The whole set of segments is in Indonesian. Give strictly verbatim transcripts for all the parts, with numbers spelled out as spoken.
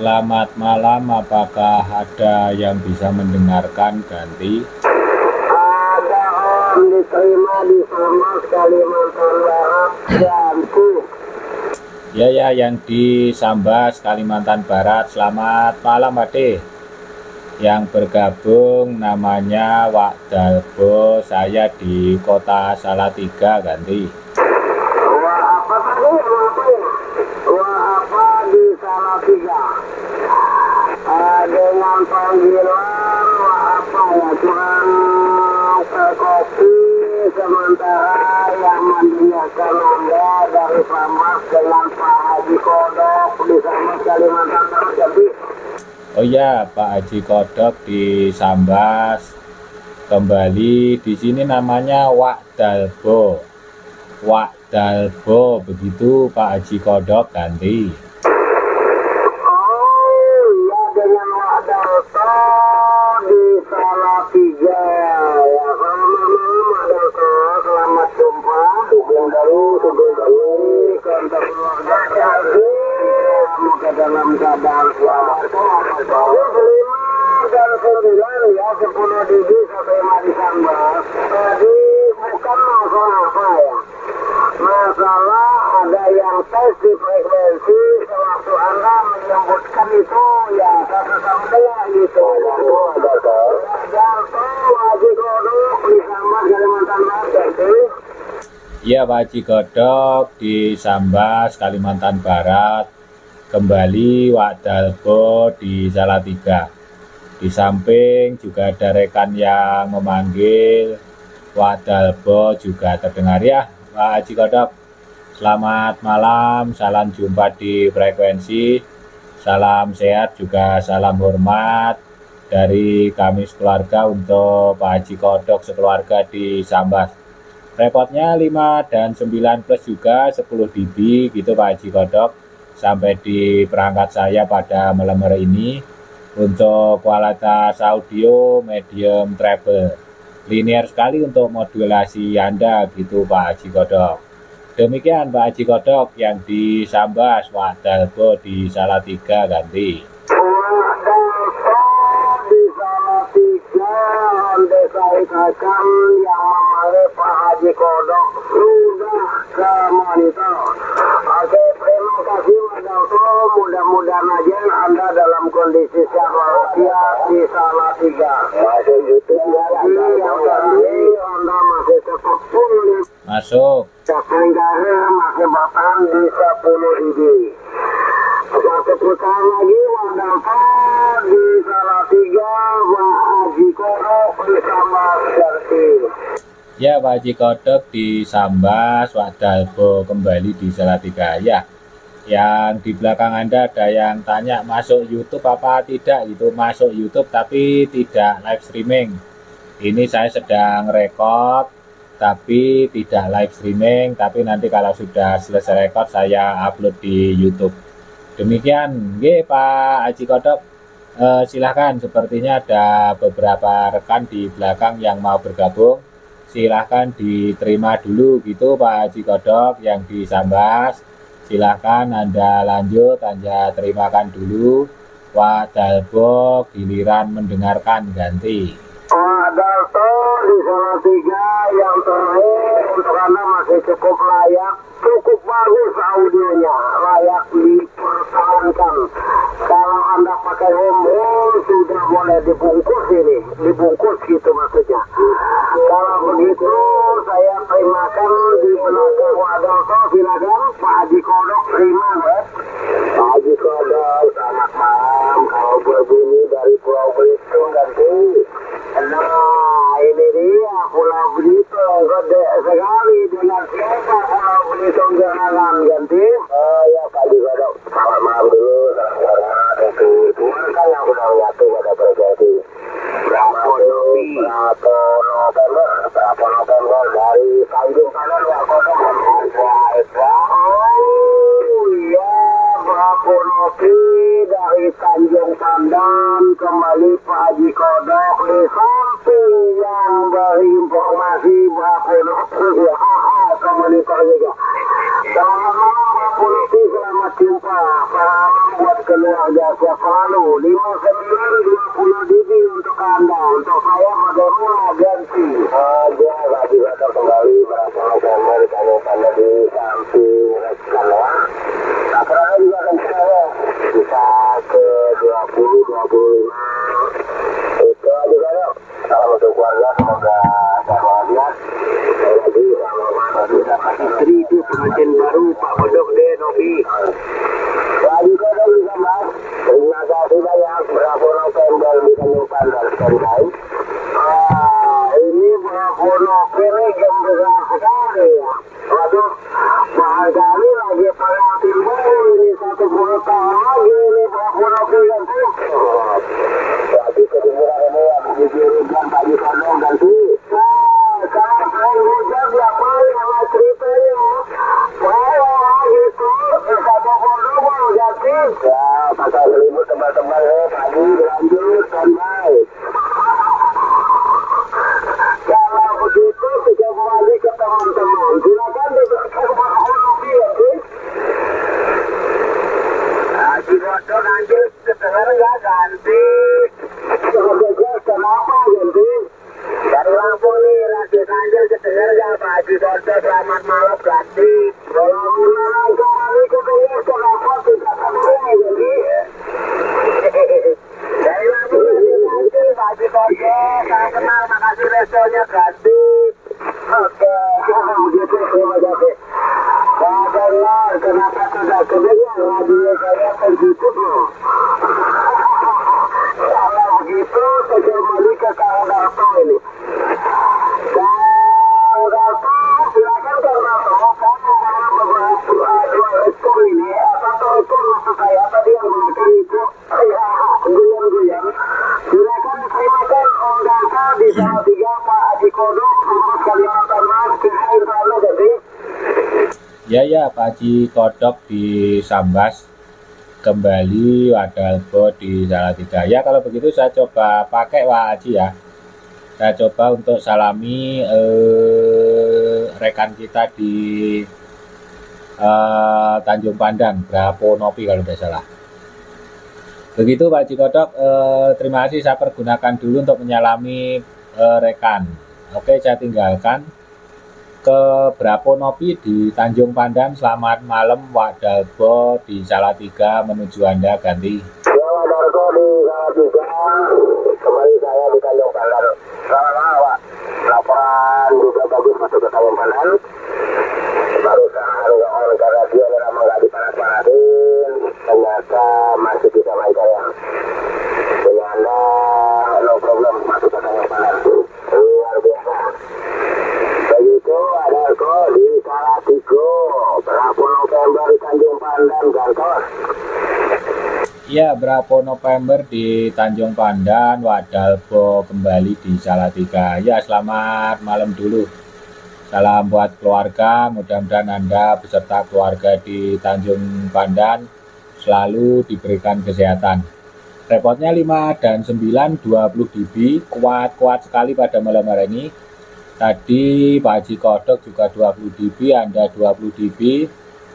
Selamat malam, apakah ada yang bisa mendengarkan Ganti? Ada om diterima di Sambas Kalimantan Barat Ganti. Ya ya, yang di Sambas Kalimantan Barat. Selamat malam Ade. Yang bergabung namanya Wak Dalbo, saya di kota Salatiga Ganti. Wah apa tadi? Wah apa ya? Wah apa di Salatiga? Uh, dengan panggilan wah apa ya? Tukang kopi sementara yang mendengarkan Anda dari Sambas dengan Pak Haji Kodok di Sambas Kalimantan Barat Ganti. Oh ya, Pak Haji Kodok di Sambas. Kembali di sini namanya Wak Dalbo. Wak Dalbo, begitu Pak Haji Kodok Ganti. Oh ya, dengan Wak Dalbo di Salatiga. Ya, selamat malam Wak Dalbo, selamat jumpa. Sugeng Dalu, Sugeng Dalu, kantor keluarga Ganti. Semoga dalam keadaan selamat. Lima dan sembilan ya, sepuluh digi sampai mari Sambas. Tadi bukan masalah apa ya? Masalah ada yang tes di frekuensi sewaktu Anda menyebutkan itu ya satu sama dengan gitu. Janto Haji Kodok di Sambas Kalimantan Barat. Ya, Pak Haji Kodok di Sambas Kalimantan Barat. Kembali Wak Dalbo di Salatiga. Di samping juga ada rekan yang memanggil Wak Dalbo juga terdengar ya Pak Haji Kodok. Selamat malam, salam jumpa di frekuensi. Salam sehat juga salam hormat dari kami sekeluarga untuk Pak Haji Kodok sekeluarga di Sambas. Repotnya lima dan sembilan plus juga sepuluh dB gitu Pak Haji Kodok. Sampai di perangkat saya pada malam hari ini untuk kualitas audio medium treble, linear sekali untuk modulasi Anda gitu Pak Haji Kodok. Demikian Pak Haji Kodok yang di Sambas, Wak Dalbo di Salatiga Ganti. Wak Dalbo di Salatiga, desa Ikakan yang memanggil Pak Haji Kodok sudah ke monitor. Oke, terima kasih Wak Dalbo, mudah-mudahan aja Anda dalam kondisi sehat walafiat di Salatiga. Masuk YouTube ya, yang tadi Anda masih tetap pulih. Masuk. Sehingga masih bertahan di sepuluh dB. Satu putaran lagi Wak Dalbo di Salatiga, Pak Haji Kodok di Sambas Ganti. Ya, Pak Haji Kodok di Sambas, Wak Dalbo kembali di Salatiga. Ya, yang di belakang Anda ada yang tanya masuk YouTube apa tidak, itu masuk YouTube tapi tidak live streaming. Ini saya sedang record tapi tidak live streaming, tapi nanti kalau sudah selesai record saya upload di YouTube. Demikian, nggih Pak Haji Kodok. Eh, silahkan, sepertinya ada beberapa rekan di belakang yang mau bergabung. Silahkan diterima dulu gitu Pak Haji Kodok yang di Sambas. Silahkan Anda lanjut, Anda terimakan dulu. Wak Dalbo giliran mendengarkan Ganti. Wak Dalbo di Salatiga yang terakhir untuk Anda masih cukup layak, cukup bagus audionya, layak dipertahankan. Kalau Anda pakai home sudah boleh dibungkus ini, dibungkus gitu maksudnya. Kalau begitu saya terimakan di belakang Wak Dalbo, silakan Pak Haji Kodok terima ya. Pak Haji Kodok, selamat malam. Kalau berbunyi dari Pulau Belitung Ganti. Nah ini dia Pulau Belitung, gede sekali dengan siapa Pulau Belitung jalan Ganti. Oh ya Pak Haji Kodok, selamat malam dulu, salam hormat untuk keluarga yang sudah menyatu pada frekuensi. Berapa berapa November, berapa November dari Tanjung Kanan Wak Kodok baik. Oh iya, berapa Novi dari Tanjung Pandan kembali Pak Haji Kodok di samping yang berinformasi berapa Novi ya, komunitas juga. Selamat malam Pak Polisi, selamat jumpa. Salam buat keluarga. luar biasa selalu. lima puluh sembilan dua puluh dB untuk Anda. Untuk saya bagaimana ganti? Ada lagi bakal kembali berapa November kalau pada di samping rekan ya. Akhirnya juga kencang ya. Bisa ke dua puluh dua puluh lima. Itu aja kan. Salam untuk keluarga, semoga sehat. Saya lagi sama Mas dapat istri itu pengantin baru Pak Bedok deh Nobi. Lagi kau bisa Mas. Terima kasih banyak. Berapa November di Tanjung Pandan standby. Ah, ini berapa November jam besar sekali ya. Waduh, barangkali lagi pada timbul ini satu puluh tahun lagi ini berapa November tuh. Lagi kedengeran ini ya begitu hujan pagi kodong ganti. Nah, kalau saya hujan ya paling sama ceritanya. Wah, gitu. Bisa double-double ganti. Ya, pasal selimut tebal-tebal ya. Pagi berlanjut standby. Kalau begitu kita kembali ke teman-teman. Silakan diberikan berapa Nobi ganti. Haji Bodo nanti kedengar nggak ganti? Kenapa ganti? Dari Lampung nih, Radio Kanjel kedengar nggak Pak Haji Bodo? Selamat malam ganti. Selamat kembali kedengar kenapa tidak kenal ganti? Dari Lampung Radio Kanjel Pak Haji Bodo, saya kenal, makasih restonya ganti. Oke, begitu terima kasih. Padahal kenapa tidak kedengar radio saya tertutup loh. Kalau begitu saya kembali ke Kang Darto ini. Kang Darto, silakan Kang Darto. Kang membawa beberapa dua ekor ini, satu ekor maksud saya tadi yang gunakan itu ya goyang-goyang. Silakan diterimakan Om Darto di Salatiga Pak Haji Kodok, Kampus Kalimantan Mas, kita interno jadi. Ya ya Pak Haji Kodok di Sambas, kembali Wadalbo di Salatiga. Ya kalau begitu saya coba pakai Pak Haji ya. Saya coba untuk salami eh, rekan kita di eh, Tanjung Pandan, Brapo Nopi kalau tidak salah. Begitu Pak Haji Kodok, eh, terima kasih, saya pergunakan dulu untuk menyalami eh, rekan. Oke, saya tinggalkan ke Brapo Nopi di Tanjung Pandan. Selamat malam Wadalbo di Salatiga, menuju Anda ganti. Ya Wadarko di Salatiga, kembali saya di Tanjung Pandan. Selamat malam Pak. Laporan juga bagus masuk ke Tanjung Pandan. Barusan nggak on ke radio memang nggak dipanas-panasin. Ternyata masih bisa mainkan ya. Punya Anda no problem masuk ke Tanjung Pandan. Luar biasa. Begitu ada kok di Salatiga, berapa November di Tanjung Pandan Gantos. Ya, berapa November di Tanjung Pandan, Wadalbo kembali di Salatiga. Ya, selamat malam dulu. Salam buat keluarga, mudah-mudahan Anda beserta keluarga di Tanjung Pandan selalu diberikan kesehatan. Repotnya lima dan sembilan, dua puluh dB, kuat-kuat sekali pada malam hari ini. Tadi Pak Haji Kodok juga dua puluh dB, Anda dua puluh dB.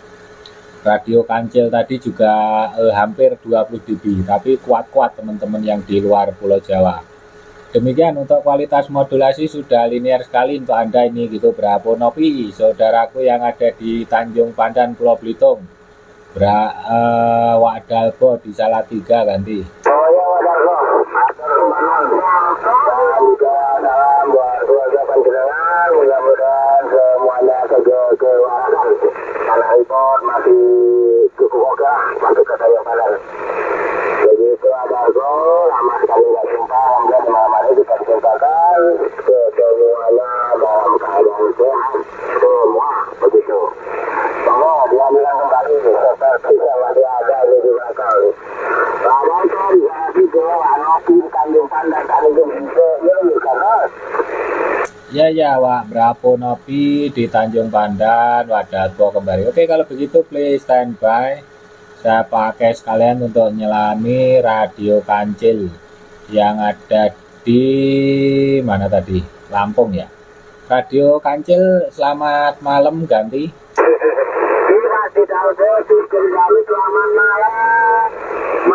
Radio Kancil tadi juga eh, hampir dua puluh dB, tapi kuat-kuat teman-teman yang di luar Pulau Jawa. Demikian untuk kualitas modulasi sudah linear sekali untuk Anda ini gitu. Brapo Nopi, saudaraku yang ada di Tanjung Pandan Pulau Belitung. Bra eh, Wadalbo di Salatiga ganti. Oh ya Wadarko, atur dan juga dalam buat keluarga panjenengan, mudah-mudahan semuanya kewarasan. Karena import masih cukup oke lah masuk ke Tanjung Pandan. Begitu Wadarko, lama sekali nggak jumpa, alhamdulillah di malam hari kita dijumpakan semuanya dalam keadaan sehat semua begitu. Tolong diambilkan kembali seperti yang masih ada di belakang. Wadarko di Salatiga, Nopi di Tanjung Pandan, Tanjung Pandan. Ya ya Wak, Brapo Nopi di Tanjung Pandan, Wadalbo kembali. Oke, kalau begitu please standby. Saya pakai sekalian untuk nyelami Radio Kancil yang ada di mana tadi? Lampung ya. Radio Kancil, selamat malam ganti. Ini masih tahu sistem kami selamat malam.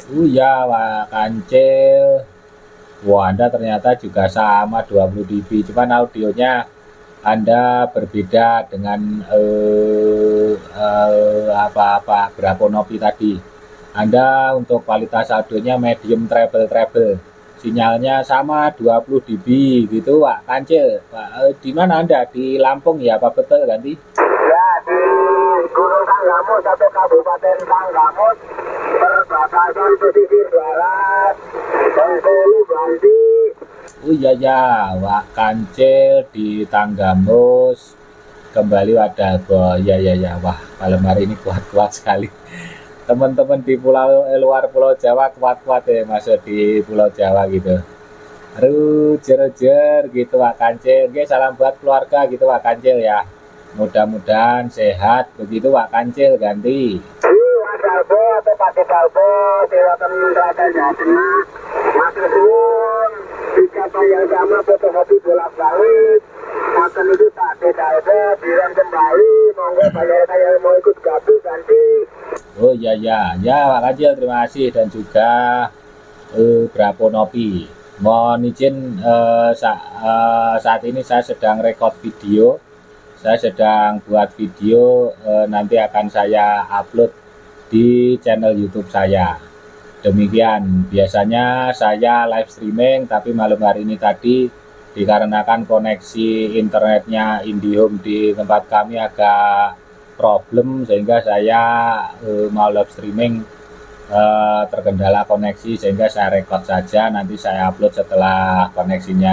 Oh ya, Wak Kancil. Wah, Anda ternyata juga sama dua puluh dB, cuman audionya Anda berbeda dengan eh, eh, apa-apa Braponopi tadi. Anda untuk kualitas audionya medium treble-treble. Sinyalnya sama dua puluh dB gitu, Wak Kancil. Pak, eh, di mana Anda? Di Lampung ya, apa betul ganti? Ya, di Gunung Tanggamus atau Kabupaten Tanggamus, perbatasan pesisir barat, Bengkulu, Banti. Oh iya ya, Wak Kancil di Tanggamus kembali Wadalbo. Ya ya ya, wah malam hari ini kuat-kuat sekali. Teman-teman di pulau eh, luar Pulau Jawa kuat-kuat ya masuk di Pulau Jawa gitu. Aduh, jer-jer gitu Wak Kancil. Oke, salam buat keluarga gitu Wak Kancil ya. Mudah-mudahan sehat begitu Wak Kancil ganti. Mas Dalbo atau Pak Dalbo, silakan mengerahkan jatena. Mas Suwun, dikata yang sama fotokopi bolak-balik. Akan itu Pak Dalbo, bilang kembali, monggo bayar saya mau ikut gabung ganti. Oh ya ya, ya Wak Kancil terima kasih dan juga eh, Braponopi. Mohon izin eh, sa eh, saat ini saya sedang record video. Saya sedang buat video eh, nanti akan saya upload di channel YouTube saya. Demikian, biasanya saya live streaming tapi malam hari ini tadi dikarenakan koneksi internetnya IndiHome di tempat kami agak problem sehingga saya eh, mau live streaming eh, terkendala koneksi sehingga saya record saja, nanti saya upload setelah koneksinya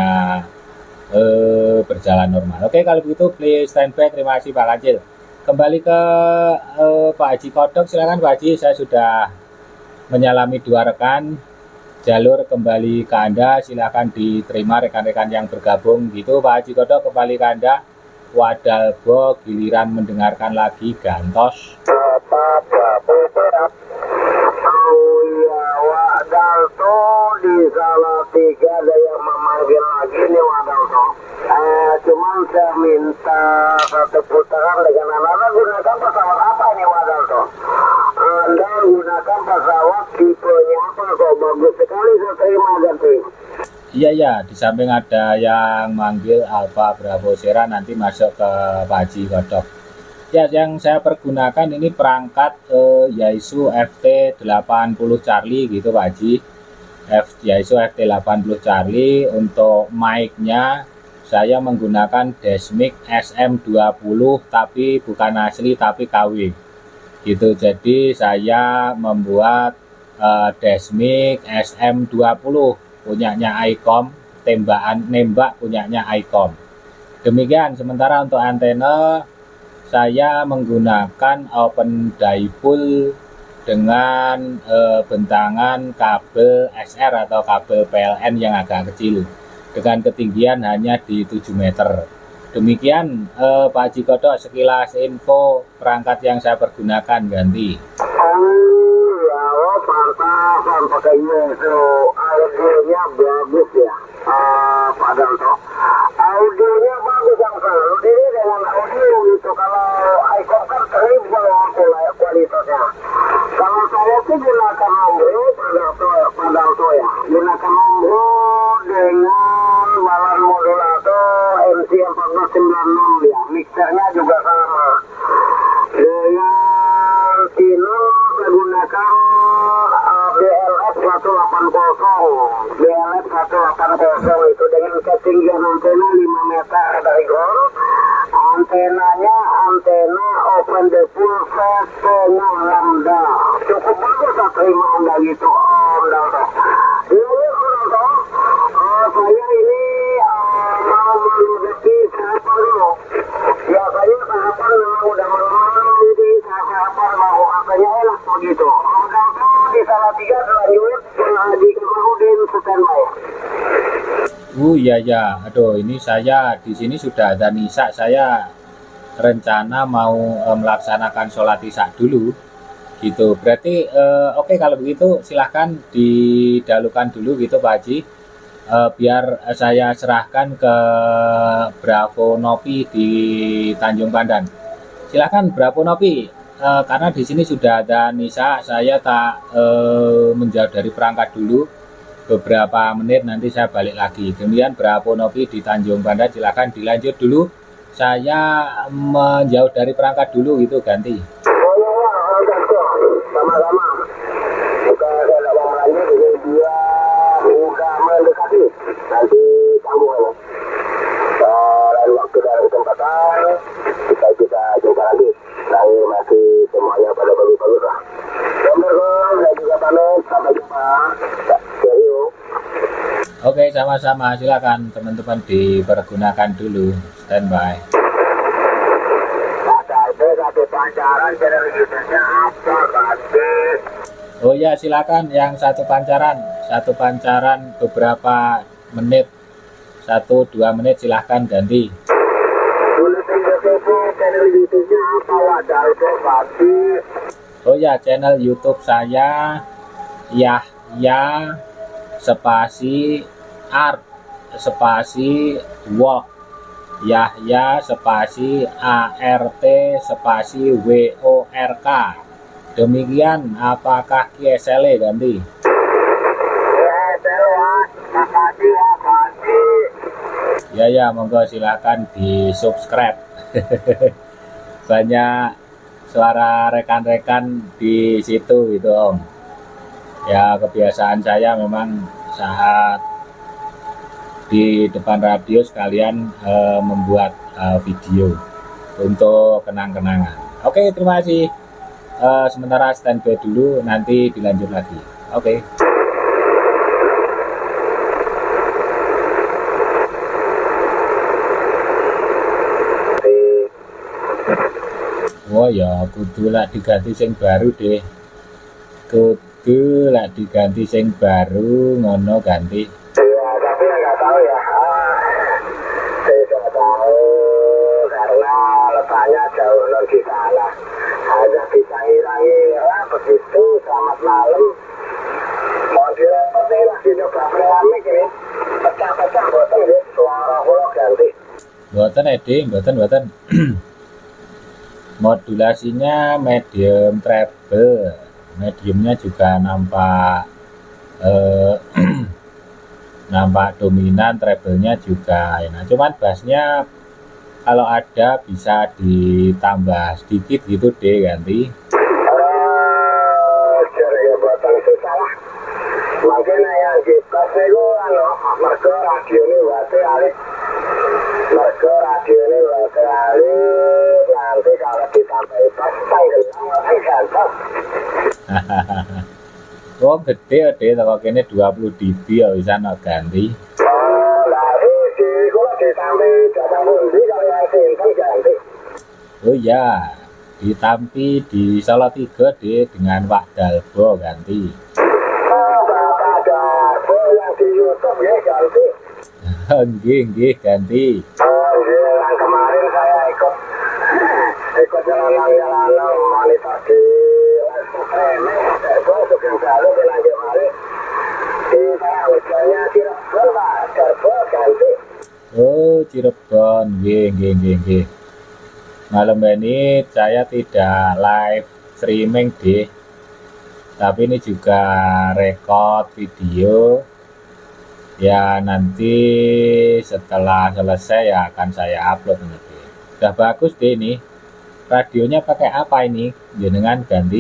eh, berjalan normal. Oke, kalau begitu please stand by. Terima kasih Pak Kancil. Kembali ke eh, Pak Haji Kodok, silakan Pak Haji. Saya sudah menyalami dua rekan. Jalur kembali ke Anda, silakan diterima rekan-rekan yang bergabung gitu. Pak Haji Kodok kembali ke Anda. Wadalbo giliran mendengarkan lagi Gantos. Oh iya, Wadalto di Salatiga ada yang memanggil lagi nih Wadalto. Eh, cuman saya minta satu putaran dengan Anda gunakan pesawat apa nih Wadalto? Anda gunakan pesawat tipenya apa kok? Bagus sekali, saya terima ganti. Iya ya, di samping ada yang manggil Alfa Bravo Sierra, nanti masuk ke Pak Haji Kodok. Ya, yang saya pergunakan ini perangkat eh, Yaesu F T delapan puluh Charlie gitu Pak Haji. F, Yaesu F T delapan puluh Charlie. Untuk mic-nya saya menggunakan Desmic S M dua puluh tapi bukan asli tapi K W. Gitu. Jadi saya membuat eh, Desmic S M dua puluh punyanya Icom, tembakan nembak punyanya Icom. Demikian. Sementara untuk antena saya menggunakan open dipole dengan e, bentangan kabel S R atau kabel P L N yang agak kecil dengan ketinggian hanya di tujuh meter. Demikian e, Pak Haji Kodok sekilas info perangkat yang saya pergunakan ganti. Oh ya, oh pantasan pakai Yesu. Audionya bagus ya, uh, Pak Dalto. Audionya bagus yang selalu diri dengan audio gitu. Kalau iPhone kan sering kalau kualitasnya. Kalau saya sih gunakan Ombro, Pak Dalto, Pak Dalto ya. Gunakan Ombro dengan balan modulator M C empat belas sembilan enam ya. Mixernya juga sama. Dengan Canon saya gunakan uh, B L F seratus delapan puluh. B L F seratus delapan puluh itu dengan ketinggian antena lima meter dari ground. Antenanya antena open the full setengah lambda. Cukup bagus saya terima Anda gitu Om Dalto. Iya ya Om Dalto. Uh, saya ini uh, mau menghadapi sarapan dulu. Ya saya sarapan memang udah malam-malam jadi saya sarapan mau katanya enak begitu. Om Dalto di Salatiga lanjut di Kemarudin standby. Uh ya ya, aduh ini saya di sini sudah ada Nisa, saya rencana mau e, melaksanakan sholat isya dulu gitu. Berarti e, oke okay, kalau begitu silahkan didahulukan dulu gitu Pak Haji, e, biar saya serahkan ke Braponopi di Tanjung Pandan. Silahkan Braponopi, eh, karena di sini sudah ada Nisa, saya tak eh, menjauh dari perangkat dulu beberapa menit, nanti saya balik lagi. Kemudian Bravo Noki di Tanjung Banda, silahkan dilanjut dulu, saya menjauh dari perangkat dulu gitu, ganti. Oh iya, iya, sama-sama. Jika saya tidak mau melanjut, ini dia sudah mendekati. Nanti sambung ya. Lain waktu dan kesempatan, kita kita jumpa lagi. Saya masih semuanya pada bagus-bagus lah. Assalamualaikum, saya juga pamit. Sampai jumpa. Serius. Oke, sama-sama, silakan teman-teman dipergunakan dulu, standby. Satu pancaran channel YouTube-nya apa, Bante? Oh ya, silakan yang satu pancaran, satu pancaran beberapa menit, satu dua menit, silahkan ganti. Channel YouTube-nya apa, Wadalbo, Bante? Oh ya, channel YouTube saya Yahya spasi art spasi walk, Yahya spasi A R T spasi W O R K. Demikian, apakah Q S L ganti? Ya ya, monggo silakan di subscribe. Banyak suara rekan-rekan di situ itu Om. Ya, kebiasaan saya memang saat di depan radio sekalian eh, membuat eh, video untuk kenang-kenangan. Oke, terima kasih. Eh, sementara standby dulu, nanti dilanjut lagi. Oke. Oh ya, kudu lah diganti sing baru deh. Kudu lah diganti sing baru, ngono ganti. Iya, tapi nggak tahu ya. Ah, saya nggak tahu karena letaknya jauh lebih sana. Hanya bisa ngirangi ya begitu. Selamat malam. Mau direpotin lagi nyoba peramik ini. Pecah-pecah boten ya. Suara pulau ganti. Boten edi, boten boten. Modulasinya medium treble, mediumnya juga nampak eh, nampak dominan, treble-nya juga enak. Cuman bassnya kalau ada bisa ditambah sedikit gitu deh, ganti. Oh, jadi boten susah lah. Mungkin yang kita itu anu, mergo radio ini wate alih. Mergo radio ini wate alih. Nanti kalau ditambahi pas tanggelam nanti ganteng. Oh gede deh, toko kene dua puluh dB ya bisa no ganti. Oh, lari di kalau ditambahi datang pundi kalau yang sinten ganti. Oh ya, ditampi di Salatiga deh dengan Pak Dalbo ganti. Oh, Bapak Darbo yang di YouTube ya ganti. Nggih nggih ganti. Oh, iya, yang kemarin saya ikut ikut jalan-jalan monitor di Training, itu juga selalu bilang kemarin di saya hujannya Cirebon Pak Darbo ganti. Oh Cirebon, nggih nggih nggih nggih. Malam ini saya tidak live streaming deh, tapi ini juga record video. Ya nanti setelah selesai ya akan saya upload nanti. Udah bagus deh ini. Radionya pakai apa ini? Jenengan ganti.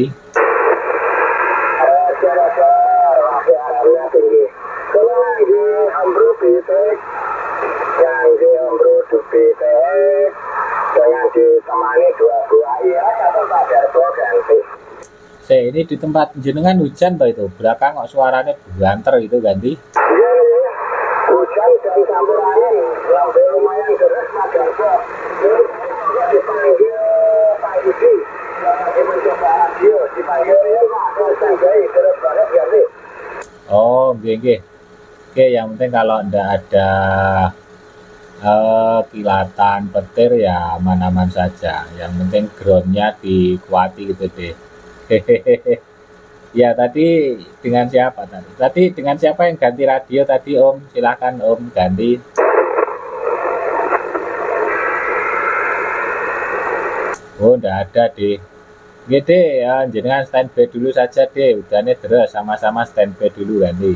Suaranya tinggi. Kalau yang di Ambro Bitek, yang di Ambro Bitek, dengan ditemani dua buah iya atau Pak Darbo ganti. Saya ini di tempat jenengan hujan Pak itu. Belakang kok suaranya banter itu ganti. Iya, iya. Hujan dan campur angin, lampu lumayan deras Pak Darbo. Jadi saya dipanggil Pak Yudi, yang lagi mencoba radio, dipanggil ya Pak, saya sanggay, terus banget ganti. Oh, nggih nggih. Oke, yang penting kalau ndak ada eh, kilatan petir ya aman-aman saja. Yang penting groundnya dikuati gitu deh. Hehehe. Ya tadi dengan siapa tadi? Tadi dengan siapa yang ganti radio tadi Om? Silakan Om ganti. Oh, ndak ada deh. Gitu ya, jenengan standby dulu saja deh, udahnya terus sama-sama standby dulu nanti.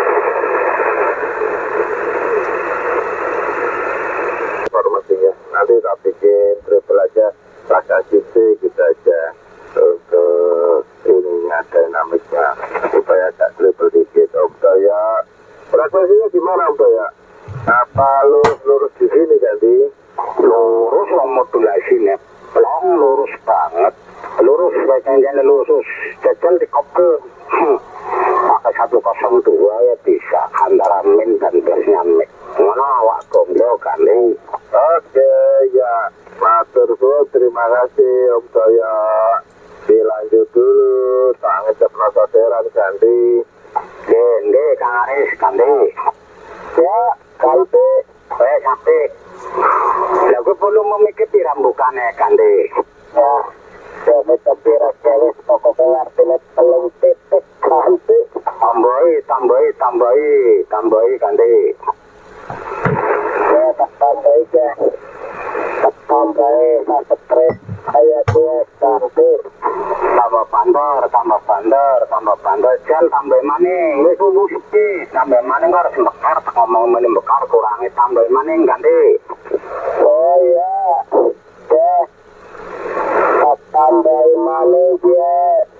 Informasinya nanti tak bikin triple aja, pakai sisi kita aja untuk ininya dinamiknya supaya agak triple dikit. Om Daya, frekuensinya gimana Om Daya? Apa lurus lurus di sini ganti? Lurus yang modulasinya, pelong lurus banget. Lurus bagian lurus jajal di kopel pakai satu kosong dua ya bisa antara min dan plusnya min mana awak gomblo kan nih. Oke ya matur suwun, terima kasih Om Daya. Dilanjut dulu tak ngecek proseduran ganti gende Kang Aris ganti ya ganti eh ganti lagu perlu memikir rambukannya ganti ya. Jadi terbirak cewek pokoknya artinya pelung titik ganti tambahi tambahi tambahi tambahi ganti ya tak tambahi ya tak tambahi tak stres kayak gue ganti tambah bandar tambah bandar tambah bandar jal tambah maning wis umum sepi tambah maning harus bekar ngomong maning bekar kurangi tambah maning ganti oh iya ya tambah maning dia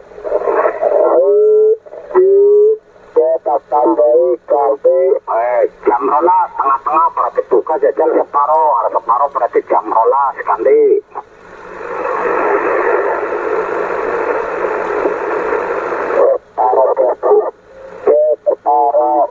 kita tambahi ganti eh jam rolas tengah-tengah berarti buka jajal separuh harus separuh berarti jam rolas ganti separuh separuh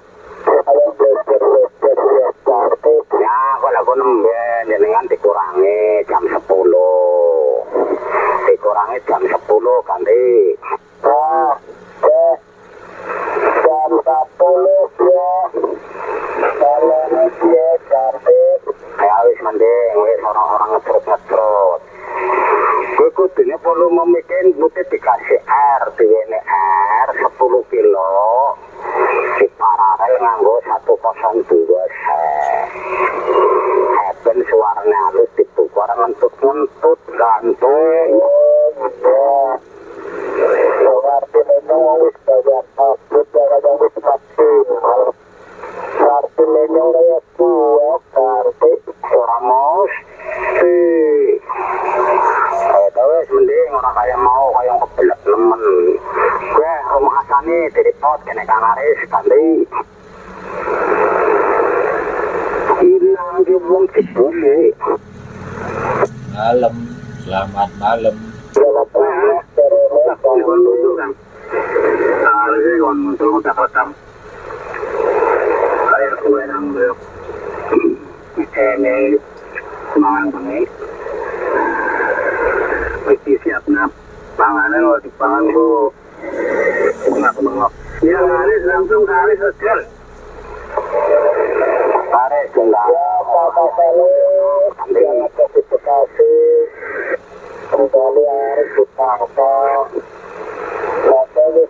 ya kalau aku nembel jenengan dikurangi jam sepuluh dikurangi jam sepuluh ganti ah eh jam sepuluh ya kalau dia ganti ya wis mending wis orang-orang ngetrut-ngetrut gue kudunya volume bikin butuh dikasih air diwene air sepuluh kilo di paralel nganggo satu kosong dua set heben suaranya halus dibuka ngentut-ngentut gantung oh gitu ngerti lenyong wis banyak takut jangan wis maksimal ngerti lenyong kayak gue ngerti orang mesti kayak tau wis mending orang kayak mau kayak kebelet lemen gue rumah Hasani dari pot kena Kang Aris ganti hilang di wong cibule Malam, selamat malam. selamat malam aku muncul kan harusnya kon muncul udah kotam kayak gue yang belum ini semangat banget mesti siap nap panganan waktu pangan itu bengak-bengok ya Aris langsung ke Aris hotel Aris enggak apa-apa kali jangan klasifikasi kembali Aris kita apa lalu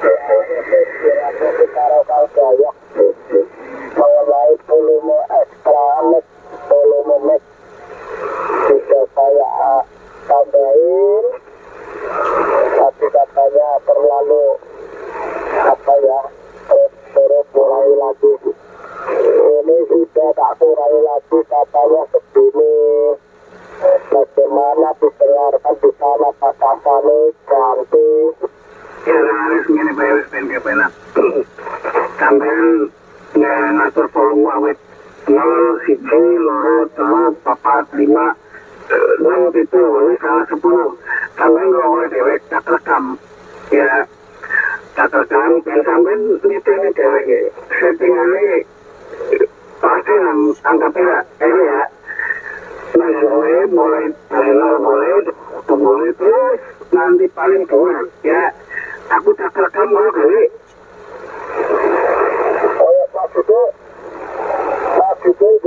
taruh jaya mengenai volume ekstra mix volume mix bisa saya tambahin tapi katanya terlalu apa ya terus mulai lagi ini sudah tak kurai lagi katanya segini bagaimana didengarkan di sana batasannya ganti ya harus ini bayar S P N K P N tambahan ngatur volume awet nol siji loro telu papat lima enam itu salah sepuluh tambahan nggak boleh dewek tak rekam ya tak rekam dan tambahan nitenya dewek settingannya pasti angka pera ini ya nah boleh boleh boleh boleh boleh terus nanti paling tua ya aku tak rekam mau kali oh ya Pak Sudo Pak Sudo